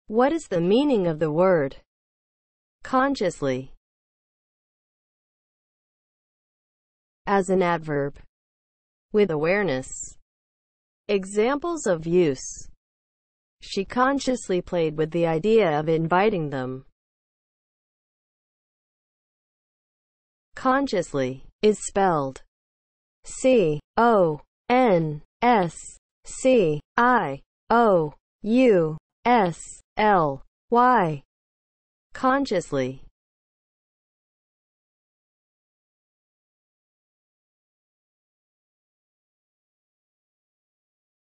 What is the meaning of the word consciously as an adverb? With awareness. Examples of use. She consciously played with the idea of inviting them. Consciously is spelled C-O-N-S-C-I-O-U-S-L-Y. Consciously.